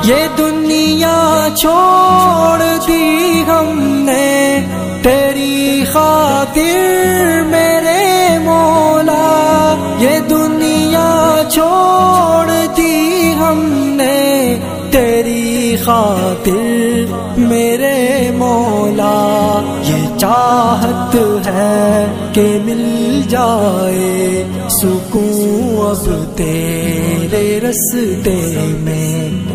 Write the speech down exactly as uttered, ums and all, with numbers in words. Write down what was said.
ये दुनिया छोड़ दी हमने तेरी खातिर मेरे मौला। ये दुनिया छोड़ दी हमने तेरी खातिर मेरे मौला। ये चाहत है कि मिल जाए सुकून अब तेरे रस्ते में।